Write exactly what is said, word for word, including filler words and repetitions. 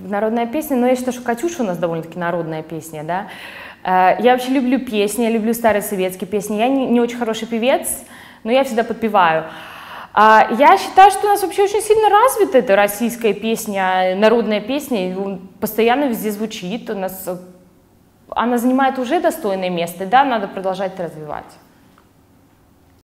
Народная песня, но я считаю, что Катюша у нас довольно-таки народная песня, да. Я вообще люблю песни, я люблю старые советские песни. Я не, не очень хороший певец, но я всегда подпеваю. Я считаю, что у нас вообще очень сильно развита эта российская песня, народная песня, постоянно везде звучит. У нас она занимает уже достойное место, да, надо продолжать это развивать.